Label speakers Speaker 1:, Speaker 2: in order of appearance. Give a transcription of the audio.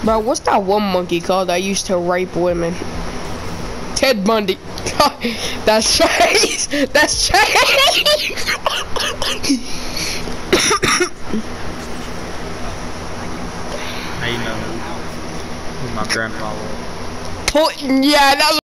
Speaker 1: Bro, what's that one monkey called that used to rape women? Ted Bundy. That's Chase. That's Chase.
Speaker 2: How you know who my grandpa was?
Speaker 1: Yeah, that was